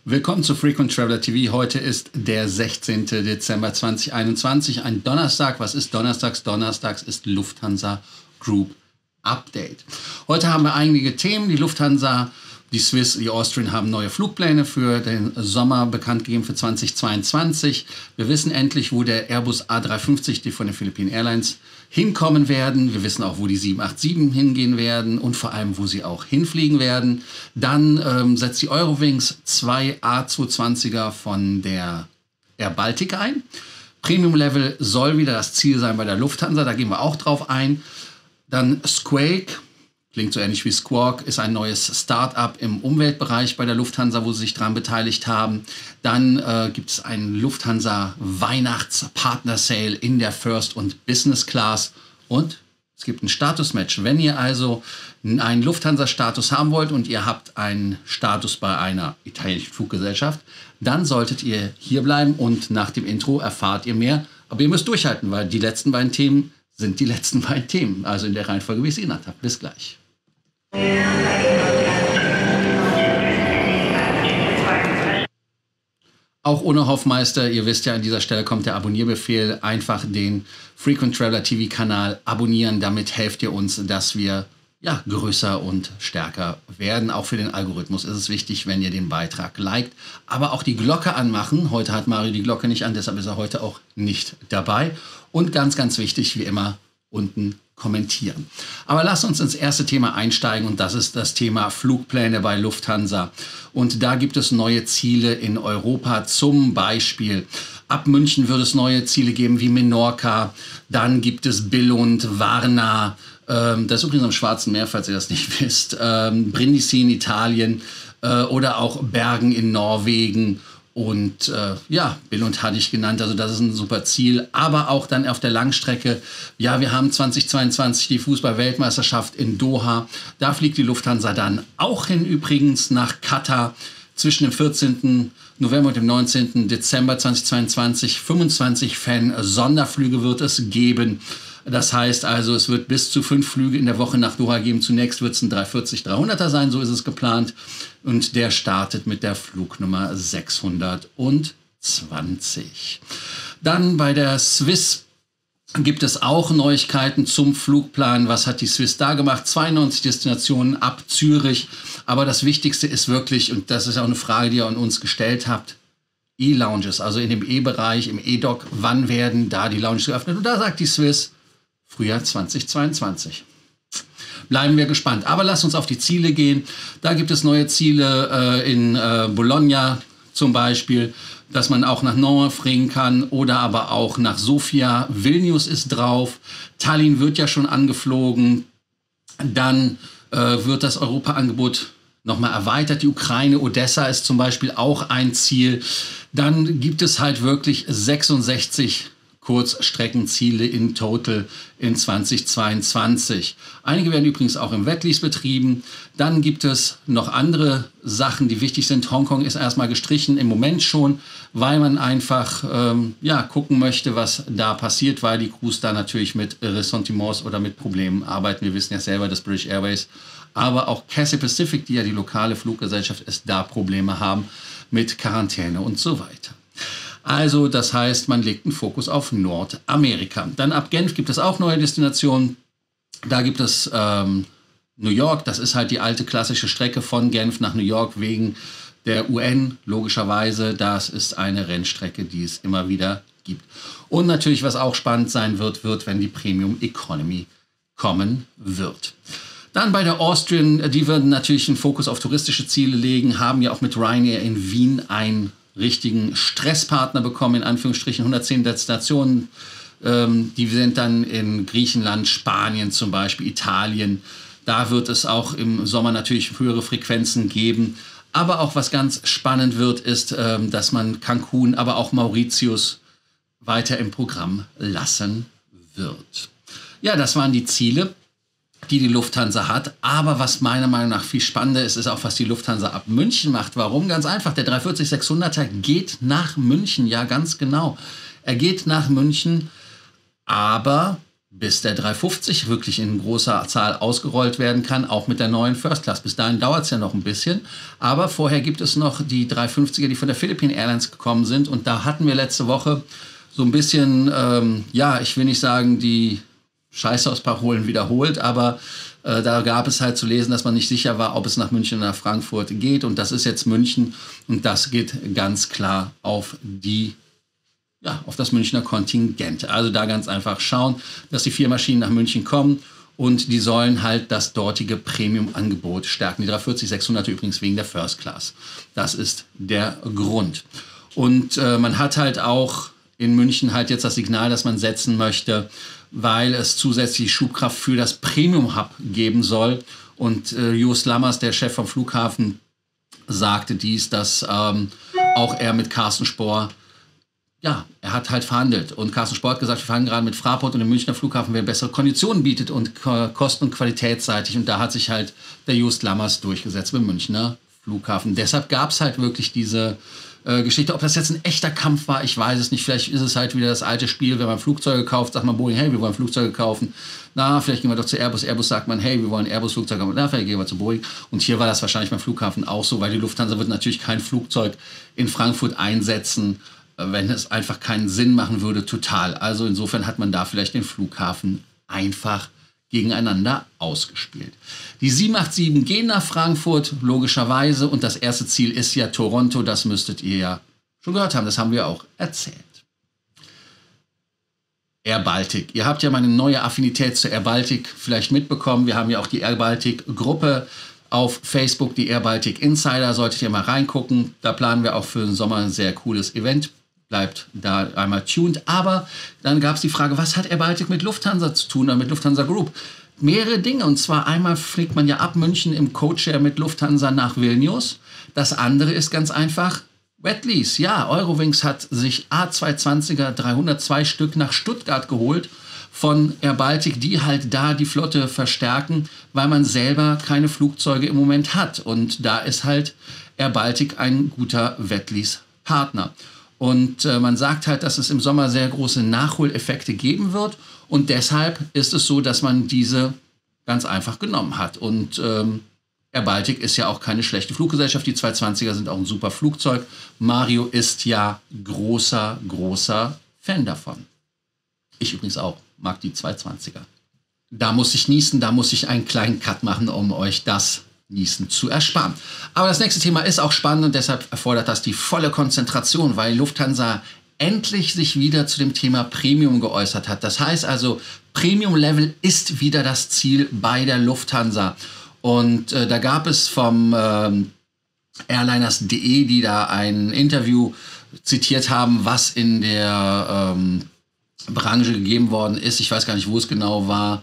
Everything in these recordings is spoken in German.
Willkommen zu Frequent Traveler TV. Heute ist der 16. Dezember 2021, ein Donnerstag. Was ist donnerstags? Donnerstags ist Lufthansa Group Update. Heute haben wir einige Themen. Die Lufthansa, die Swiss, die Austrian haben neue Flugpläne für den Sommer bekannt gegeben für 2022. Wir wissen endlich, wo der Airbus A350, die von den Philippine Airlines, hinkommen werden. Wir wissen auch, wo die 787 hingehen werden und vor allem, wo sie auch hinfliegen werden. Dann setzt die Eurowings 2 A220er von der Air Baltic ein. Premium Level soll wieder das Ziel sein bei der Lufthansa, da gehen wir auch drauf ein. Dann Squawk, klingt so ähnlich wie Squawk, ist ein neues Start-up im Umweltbereich bei der Lufthansa, wo sie sich daran beteiligt haben. Dann gibt es einen Lufthansa-Weihnachts-Partner-Sale in der First- und Business-Class. Und es gibt ein Status-Match. Wenn ihr also einen Lufthansa-Status haben wollt und ihr habt einen Status bei einer italienischen Fluggesellschaft, dann solltet ihr hier bleiben und nach dem Intro erfahrt ihr mehr. Aber ihr müsst durchhalten, weil die letzten beiden Themen sind die letzten beiden Themen. Also in der Reihenfolge, wie ich es genannt habe. Bis gleich. Auch ohne Hoffmeister, ihr wisst ja, an dieser Stelle kommt der Abonnierbefehl. Einfach den Frequent Traveler TV Kanal abonnieren. Damit helft ihr uns, dass wir größer und stärker werden. Auch für den Algorithmus ist es wichtig, wenn ihr den Beitrag liked. Aber auch die Glocke anmachen. Heute hat Mario die Glocke nicht an, deshalb ist er heute auch nicht dabei. Und ganz, ganz wichtig, wie immer, unten kommentieren. Aber lasst uns ins erste Thema einsteigen und das ist das Thema Flugpläne bei Lufthansa. Und da gibt es neue Ziele in Europa, zum Beispiel ab München wird es neue Ziele geben wie Menorca, dann gibt es Billund, Varna, das ist übrigens am Schwarzen Meer, falls ihr das nicht wisst, Brindisi in Italien oder auch Bergen in Norwegen. Und Billund hatte ich genannt, also das ist ein super Ziel. Aber auch dann auf der Langstrecke, wir haben 2022 die Fußball-Weltmeisterschaft in Doha. Da fliegt die Lufthansa dann auch hin, übrigens nach Katar zwischen dem 14. November und dem 19. Dezember 2022. 25 Fan-Sonderflüge wird es geben. Das heißt also, es wird bis zu 5 Flüge in der Woche nach Doha geben. Zunächst wird es ein 340-300er sein, so ist es geplant. Und der startet mit der Flugnummer 620. Dann bei der Swiss gibt es auch Neuigkeiten zum Flugplan. Was hat die Swiss da gemacht? 92 Destinationen ab Zürich. Aber das Wichtigste ist wirklich, und das ist auch eine Frage, die ihr an uns gestellt habt, E-Lounges, also in dem E-Bereich, im E-Dock, wann werden da die Lounges geöffnet? Und da sagt die Swiss, Frühjahr 2022. Bleiben wir gespannt. Aber lasst uns auf die Ziele gehen. Da gibt es neue Ziele in Bologna zum Beispiel, dass man auch nach Nantes fliegen kann oder aber auch nach Sofia. Vilnius ist drauf. Tallinn wird ja schon angeflogen. Dann wird das Europa-Angebot nochmal erweitert. Die Ukraine, Odessa ist zum Beispiel auch ein Ziel. Dann gibt es halt wirklich 66 Kurzstreckenziele in total in 2022. Einige werden übrigens auch im Wetlease betrieben. Dann gibt es noch andere Sachen, die wichtig sind. Hongkong ist erstmal gestrichen, im Moment schon, weil man einfach gucken möchte, was da passiert, weil die Crews da natürlich mit Ressentiments oder mit Problemen arbeiten. Wir wissen ja selber, dass British Airways, aber auch Cathay Pacific, die ja die lokale Fluggesellschaft ist, da Probleme haben mit Quarantäne und so weiter. Also das heißt, man legt einen Fokus auf Nordamerika. Dann ab Genf gibt es auch neue Destinationen. Da gibt es New York, das ist halt die alte klassische Strecke von Genf nach New York wegen der UN, logischerweise. Das ist eine Rennstrecke, die es immer wieder gibt. Und natürlich, was auch spannend sein wird, wenn die Premium Economy kommen wird. Dann bei der Austrian, die werden natürlich einen Fokus auf touristische Ziele legen, haben ja auch mit Ryanair in Wien ein richtigen Stresspartner bekommen, in Anführungsstrichen 110 Destinationen. Die sind dann in Griechenland, Spanien zum Beispiel, Italien. Da wird es auch im Sommer natürlich höhere Frequenzen geben. Aber auch was ganz spannend wird, ist, dass man Cancun, aber auch Mauritius weiter im Programm lassen wird. Ja, das waren die Ziele, die Lufthansa hat. Aber was meiner Meinung nach viel spannender ist, ist auch, was die Lufthansa ab München macht. Warum? Ganz einfach, der 340-600er geht nach München. Ja, ganz genau. Er geht nach München, aber bis der 350 wirklich in großer Zahl ausgerollt werden kann, auch mit der neuen First Class. Bis dahin dauert es ja noch ein bisschen, aber vorher gibt es noch die 350er, die von der Philippine Airlines gekommen sind, und da hatten wir letzte Woche so ein bisschen, ich will nicht sagen, die Scheiße aus Parolen wiederholt, aber da gab es halt zu lesen, dass man nicht sicher war, ob es nach München oder nach Frankfurt geht, und das ist jetzt München, und das geht ganz klar auf das Münchner Kontingent. Also da ganz einfach schauen, dass die 4 Maschinen nach München kommen, und die sollen halt das dortige Premium-Angebot stärken. Die 340-600 übrigens wegen der First Class. Das ist der Grund. Und man hat halt auch in München halt jetzt das Signal, das man setzen möchte, weil es zusätzlich Schubkraft für das Premium-Hub geben soll. Und Joost Lammers, der Chef vom Flughafen, sagte dies, dass auch er mit Carsten Spohr, er hat halt verhandelt. Und Carsten Spohr hat gesagt, wir verhandeln gerade mit Fraport und dem Münchner Flughafen, wer bessere Konditionen bietet und kosten- und qualitätsseitig. Und da hat sich halt der Joost Lammers durchgesetzt beim Münchner Flughafen. Deshalb gab es halt wirklich diese Geschichte. Ob das jetzt ein echter Kampf war, ich weiß es nicht. Vielleicht ist es halt wieder das alte Spiel, wenn man Flugzeuge kauft, sagt man Boeing, hey, wir wollen Flugzeuge kaufen. Na, vielleicht gehen wir doch zu Airbus. Airbus sagt man, hey, wir wollen Airbus-Flugzeuge kaufen. Na, vielleicht gehen wir zu Boeing. Und hier war das wahrscheinlich beim Flughafen auch so, weil die Lufthansa wird natürlich kein Flugzeug in Frankfurt einsetzen, wenn es einfach keinen Sinn machen würde, total. Also insofern hat man da vielleicht den Flughafen einfach gegeneinander ausgespielt. Die 787 gehen nach Frankfurt, logischerweise, und das erste Ziel ist ja Toronto, das müsstet ihr ja schon gehört haben, das haben wir auch erzählt. Air Baltic. Ihr habt ja meine neue Affinität zur Air Baltic vielleicht mitbekommen. Wir haben ja auch die Air Baltic Gruppe auf Facebook, die Air Baltic Insider, solltet ihr mal reingucken. Da planen wir auch für den Sommer ein sehr cooles Event. Bleibt da einmal tuned. Aber dann gab es die Frage, was hat Air Baltic mit Lufthansa zu tun oder mit Lufthansa Group? Mehrere Dinge. Und zwar einmal fliegt man ja ab München im Codeshare mit Lufthansa nach Vilnius. Das andere ist ganz einfach Wet Lease. Ja, Eurowings hat sich A220er 302 Stück nach Stuttgart geholt von Air Baltic, die halt da die Flotte verstärken, weil man selber keine Flugzeuge im Moment hat. Und da ist halt Air Baltic ein guter Wet Lease Partner. Und man sagt halt, dass es im Sommer sehr große Nachholeffekte geben wird. Und deshalb ist es so, dass man diese ganz einfach genommen hat. Und Air Baltic ist ja auch keine schlechte Fluggesellschaft. Die 220er sind auch ein super Flugzeug. Mario ist ja großer Fan davon. Ich übrigens auch, mag die 220er. Da muss ich niesen, da muss ich einen kleinen Cut machen, um euch das Niesen zu ersparen. Aber das nächste Thema ist auch spannend und deshalb erfordert das die volle Konzentration, weil Lufthansa endlich sich wieder zu dem Thema Premium geäußert hat. Das heißt also, Premium-Level ist wieder das Ziel bei der Lufthansa. Und da gab es vom Airliners.de, die da ein Interview zitiert haben, was in der Branche gegeben worden ist. Ich weiß gar nicht, wo es genau war.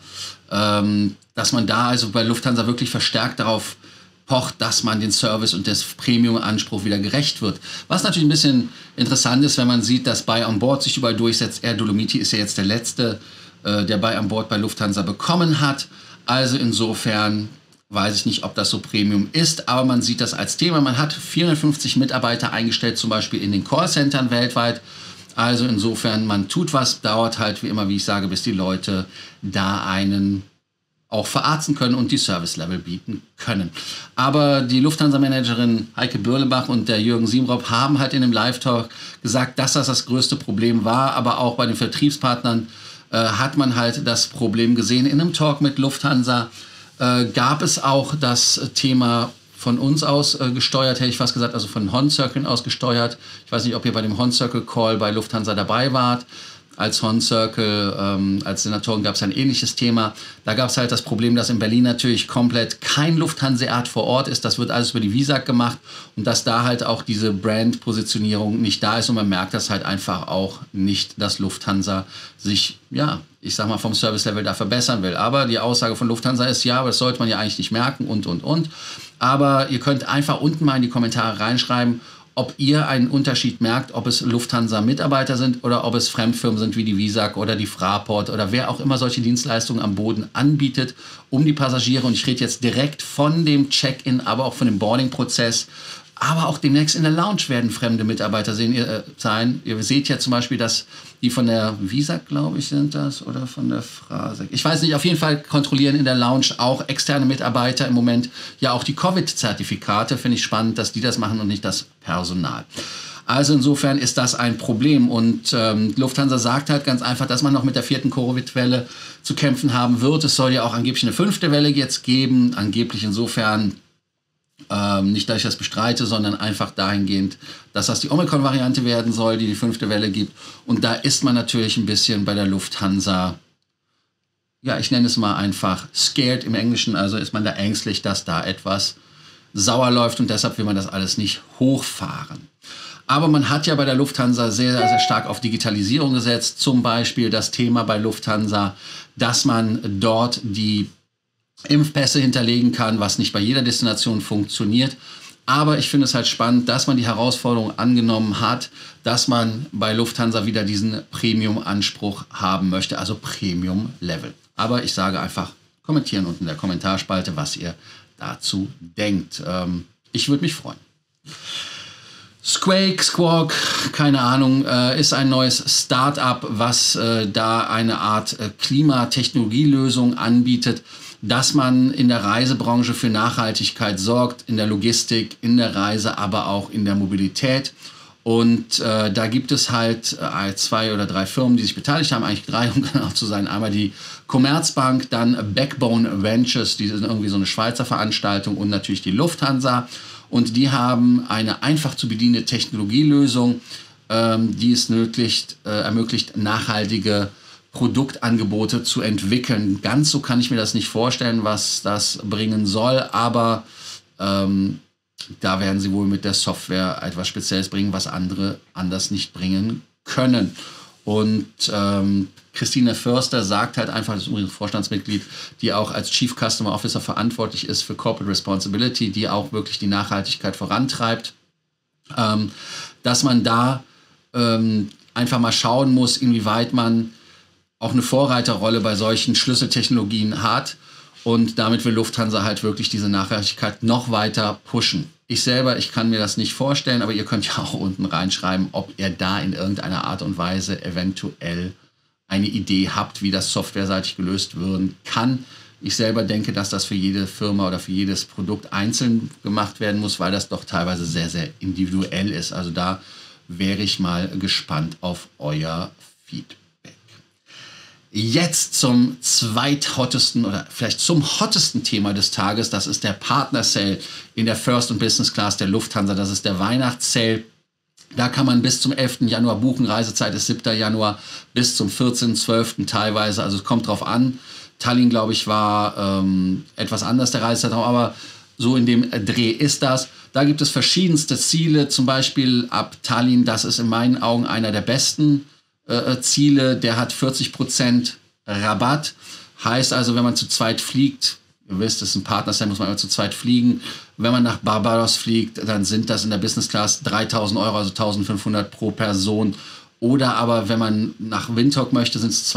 Dass man da also bei Lufthansa wirklich verstärkt darauf pocht, dass man den Service und des Premium-Anspruch wieder gerecht wird. Was natürlich ein bisschen interessant ist, wenn man sieht, dass Buy on Board sich überall durchsetzt. Air Dolomiti ist ja jetzt der letzte, der Buy on Board bei Lufthansa bekommen hat. Also insofern weiß ich nicht, ob das so Premium ist, aber man sieht das als Thema. Man hat 450 Mitarbeiter eingestellt, zum Beispiel in den Callcentern weltweit. Also insofern, man tut was, dauert halt wie immer, wie ich sage, bis die Leute da einen auch verarzten können und die Service-Level bieten können. Aber die Lufthansa-Managerin Heike Bürlebach und der Jürgen Siemrop haben halt in dem Live-Talk gesagt, dass das größte Problem war, aber auch bei den Vertriebspartnern hat man halt das Problem gesehen. In einem Talk mit Lufthansa gab es auch das Thema von uns aus gesteuert, hätte ich fast gesagt, also von Horn Circle aus gesteuert. Ich weiß nicht, ob ihr bei dem Horn Circle Call bei Lufthansa dabei wart. Als Horn Circle, als Senatoren gab es ein ähnliches Thema. Da gab es halt das Problem, dass in Berlin natürlich komplett kein Lufthanseat vor Ort ist. Das wird alles über die Visag gemacht und dass da halt auch diese Brand-Positionierung nicht da ist. Und man merkt das halt einfach auch nicht, dass Lufthansa sich, ja, ich sag mal, vom Service-Level da verbessern will. Aber die Aussage von Lufthansa ist, ja, aber das sollte man ja eigentlich nicht merken und. Aber ihr könnt einfach unten mal in die Kommentare reinschreiben, ob ihr einen Unterschied merkt, ob es Lufthansa-Mitarbeiter sind oder ob es Fremdfirmen sind wie die Visag oder die Fraport oder wer auch immer solche Dienstleistungen am Boden anbietet, um die Passagiere, und ich rede jetzt direkt von dem Check-in, aber auch von dem Boarding-Prozess, Aber auch demnächst in der Lounge werden fremde Mitarbeiter sein. Ihr seht ja zum Beispiel, dass die von der Visa, glaube ich, sind das, oder von der Frasek. Ich weiß nicht, auf jeden Fall kontrollieren in der Lounge auch externe Mitarbeiter im Moment ja auch die Covid-Zertifikate. Finde ich spannend, dass die das machen und nicht das Personal. Also insofern ist das ein Problem. Und Lufthansa sagt halt ganz einfach, dass man noch mit der 4. Covid-Welle zu kämpfen haben wird. Es soll ja auch angeblich eine 5. Welle jetzt geben. Angeblich insofern nicht, dass ich das bestreite, sondern einfach dahingehend, dass das die Omikron-Variante werden soll, die 5. Welle gibt. Und da ist man natürlich ein bisschen bei der Lufthansa, ja, ich nenne es mal einfach scared im Englischen, also ist man da ängstlich, dass da etwas sauer läuft und deshalb will man das alles nicht hochfahren. Aber man hat ja bei der Lufthansa sehr, sehr stark auf Digitalisierung gesetzt. Zum Beispiel das Thema bei Lufthansa, dass man dort die Impfpässe hinterlegen kann, was nicht bei jeder Destination funktioniert. Aber ich finde es halt spannend, dass man die Herausforderung angenommen hat, dass man bei Lufthansa wieder diesen Premium-Anspruch haben möchte, also Premium-Level. Aber ich sage einfach, kommentieren unten in der Kommentarspalte, was ihr dazu denkt. Ich würde mich freuen. Squawk, keine Ahnung, ist ein neues Start-up, was da eine Art Klimatechnologielösung anbietet, dass man in der Reisebranche für Nachhaltigkeit sorgt, in der Logistik, in der Reise, aber auch in der Mobilität. Und da gibt es halt 2 oder 3 Firmen, die sich beteiligt haben, eigentlich 3, um genau zu sein. Einmal die Commerzbank, dann Backbone Ventures, die sind irgendwie so eine Schweizer Veranstaltung, und natürlich die Lufthansa. Und die haben eine einfach zu bedienende Technologielösung, die es ermöglicht, nachhaltige Produktangebote zu entwickeln. Ganz so kann ich mir das nicht vorstellen, was das bringen soll, aber da werden sie wohl mit der Software etwas Spezielles bringen, was andere anders nicht bringen können. Und Christine Förster sagt halt einfach, das ist übrigens Vorstandsmitglied, die auch als Chief Customer Officer verantwortlich ist für Corporate Responsibility, die auch wirklich die Nachhaltigkeit vorantreibt, dass man da einfach mal schauen muss, inwieweit man auch eine Vorreiterrolle bei solchen Schlüsseltechnologien hat. Und damit will Lufthansa halt wirklich diese Nachhaltigkeit noch weiter pushen. Ich selber, ich kann mir das nicht vorstellen, aber ihr könnt ja auch unten reinschreiben, ob ihr da in irgendeiner Art und Weise eventuell eine Idee habt, wie das softwareseitig gelöst werden kann. Ich selber denke, dass das für jede Firma oder für jedes Produkt einzeln gemacht werden muss, weil das doch teilweise sehr, sehr individuell ist. Also da wäre ich mal gespannt auf euer Feedback. Jetzt zum zweithottesten oder vielleicht zum hottesten Thema des Tages. Das ist der Partner Sale in der First und Business Class der Lufthansa. Das ist der Weihnachtssale. Da kann man bis zum 11. Januar buchen. Reisezeit ist 7. Januar bis zum 14.12. teilweise. Also es kommt drauf an. Tallinn, glaube ich, war etwas anders der Reisezeitraum, aber so in dem Dreh ist das. Da gibt es verschiedenste Ziele, zum Beispiel ab Tallinn. Das ist in meinen Augen einer der besten Ziele, der hat 40% Rabatt. Heißt also, wenn man zu zweit fliegt, ihr wisst, das ist ein Partner, muss man immer zu zweit fliegen. Wenn man nach Barbados fliegt, dann sind das in der Business Class 3.000 €, also 1.500 pro Person. Oder aber, wenn man nach Windhoek möchte, sind es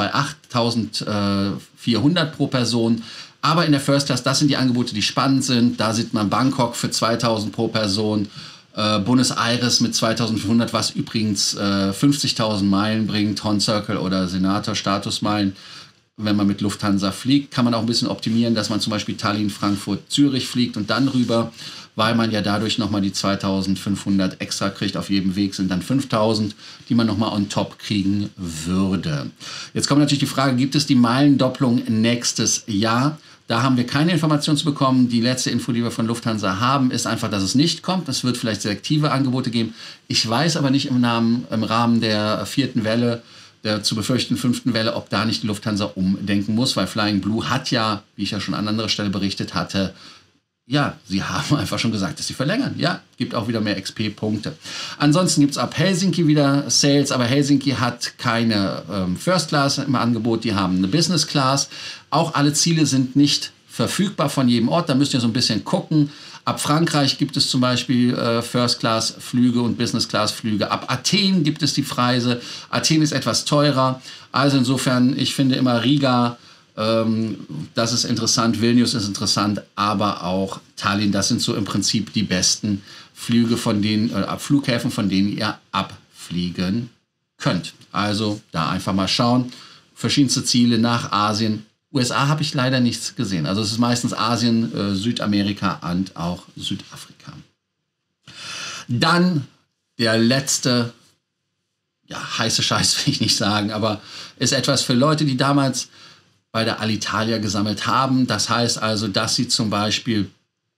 1.400 pro Person. Aber in der First Class, das sind die Angebote, die spannend sind. Da sieht man Bangkok für 2.000 pro Person. Buenos Aires mit 2.500, was übrigens 50.000 Meilen bringt, Horn Circle oder Senator Statusmeilen. Wenn man mit Lufthansa fliegt, kann man auch ein bisschen optimieren, dass man zum Beispiel Tallinn, Frankfurt, Zürich fliegt und dann rüber, weil man ja dadurch nochmal die 2.500 extra kriegt. Auf jedem Weg sind dann 5.000, die man nochmal on top kriegen würde. Jetzt kommt natürlich die Frage, gibt es die Meilendopplung nächstes Jahr? Da haben wir keine Informationen zu bekommen. Die letzte Info, die wir von Lufthansa haben, ist einfach, dass es nicht kommt. Es wird vielleicht selektive Angebote geben. Ich weiß aber nicht im Rahmen der 4. Welle, der zu befürchtenden 5. Welle, ob da nicht die Lufthansa umdenken muss, weil Flying Blue hat ja, wie ich ja schon an anderer Stelle berichtet hatte, ja, sie haben einfach schon gesagt, dass sie verlängern. Ja, gibt auch wieder mehr XP-Punkte. Ansonsten gibt es ab Helsinki wieder Sales, aber Helsinki hat keine First Class im Angebot, die haben eine Business Class. Auch alle Ziele sind nicht verfügbar von jedem Ort, da müsst ihr so ein bisschen gucken. Ab Frankreich gibt es zum Beispiel First Class Flüge und Business Class Flüge. Ab Athen gibt es die Preise. Athen ist etwas teurer. Also insofern, ich finde immer Riga Das ist interessant, Vilnius ist interessant, aber auch Tallinn. Das sind so im Prinzip die besten Flüge Flughäfen, von denen ihr abfliegen könnt. Also da einfach mal schauen. Verschiedenste Ziele nach Asien. USA habe ich leider nichts gesehen. Also es ist meistens Asien, Südamerika und auch Südafrika. Dann der letzte, ja, heiße Scheiß will ich nicht sagen, aber ist etwas für Leute, die damals bei der Alitalia gesammelt haben. Das heißt also, dass sie zum Beispiel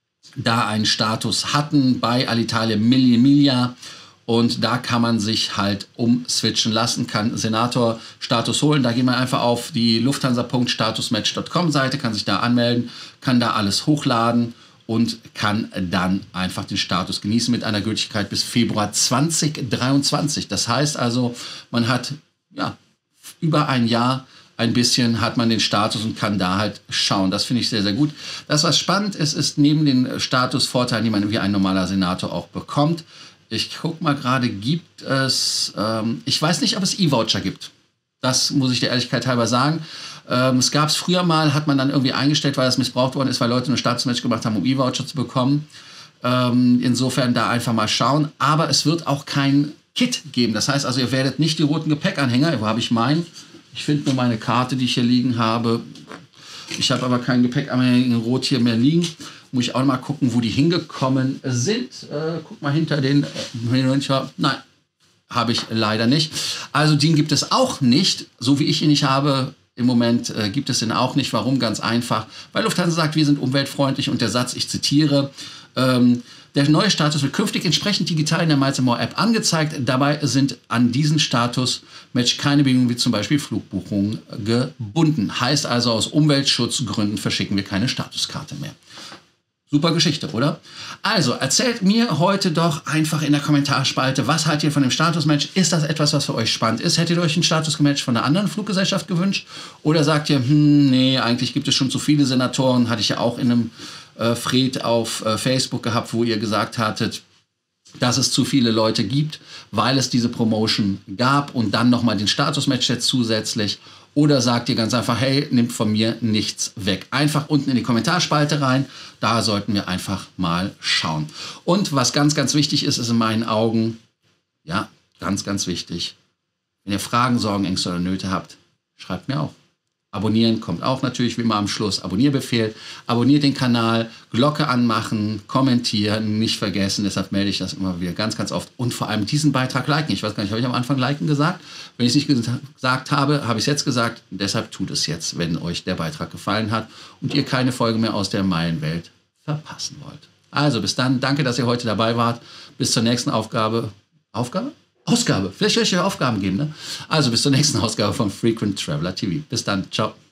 da einen Status hatten bei Alitalia Mille und da kann man sich halt umswitchen lassen, kann Senator-Status holen. Da geht man einfach auf die lufthansa.statusmatch.com Seite, kann sich da anmelden, kann da alles hochladen und kann dann einfach den Status genießen mit einer Gültigkeit bis Februar 2023. Das heißt also, man hat ja über ein Jahr ein bisschen hat man den Status und kann da halt schauen. Das finde ich sehr, sehr gut. Das, was spannend ist, ist neben den Statusvorteilen, die man wie ein normaler Senator auch bekommt. Ich gucke mal gerade, gibt es, ich weiß nicht, ob es E-Voucher gibt. Das muss ich der Ehrlichkeit halber sagen. Es gab es früher mal, hat man dann irgendwie eingestellt, weil das missbraucht worden ist, weil Leute eine Statusmatch gemacht haben, um E-Voucher zu bekommen. Insofern da einfach mal schauen. Aber es wird auch kein Kit geben. Das heißt also, ihr werdet nicht die roten Gepäckanhänger, wo habe ich meinen? Ich finde nur meine Karte, die ich hier liegen habe. Ich habe aber keinen Gepäckanhänger in Rot hier mehr liegen. Muss ich auch mal gucken, wo die hingekommen sind. Guck mal hinter den... Nein, habe ich leider nicht. Also den gibt es auch nicht. So wie ich ihn nicht habe, im Moment gibt es den auch nicht. Warum? Ganz einfach. Weil Lufthansa sagt, wir sind umweltfreundlich und der Satz, ich zitiere... Der neue Status wird künftig entsprechend digital in der Miles & More App angezeigt. Dabei sind an diesen Status-Match keine Bedingungen wie zum Beispiel Flugbuchungen gebunden. Heißt also, aus Umweltschutzgründen verschicken wir keine Statuskarte mehr. Super Geschichte, oder? Also, erzählt mir heute doch einfach in der Kommentarspalte, was haltet ihr von dem Status-Match? Ist das etwas, was für euch spannend ist? Hättet ihr euch ein Status-Match von einer anderen Fluggesellschaft gewünscht? Oder sagt ihr, nee, eigentlich gibt es schon zu viele Senatoren, hatte ich ja auch in einem Fred auf Facebook gehabt, wo ihr gesagt hattet, dass es zu viele Leute gibt, weil es diese Promotion gab und dann nochmal den Status-Match jetzt zusätzlich. Oder sagt ihr ganz einfach, hey, nimmt von mir nichts weg. Einfach unten in die Kommentarspalte rein, da sollten wir einfach mal schauen. Und was ganz, ganz wichtig ist, ist in meinen Augen, ja, ganz, ganz wichtig, wenn ihr Fragen, Sorgen, Ängste oder Nöte habt, schreibt mir auch. Abonnieren kommt auch natürlich wie immer am Schluss. Abonnierbefehl. Abonniert den Kanal, Glocke anmachen, kommentieren, nicht vergessen. Deshalb melde ich das immer wieder ganz, ganz oft. Und vor allem diesen Beitrag liken. Ich weiß gar nicht, habe ich am Anfang liken gesagt? Wenn ich es nicht gesagt habe, habe ich es jetzt gesagt. Deshalb tut es jetzt, wenn euch der Beitrag gefallen hat und ihr keine Folge mehr aus der Meilenwelt verpassen wollt. Also bis dann. Danke, dass ihr heute dabei wart. Bis zur nächsten Ausgabe. Vielleicht will ich euch Aufgaben geben, ne? Also bis zur nächsten Ausgabe von Frequent Traveler TV. Bis dann. Ciao.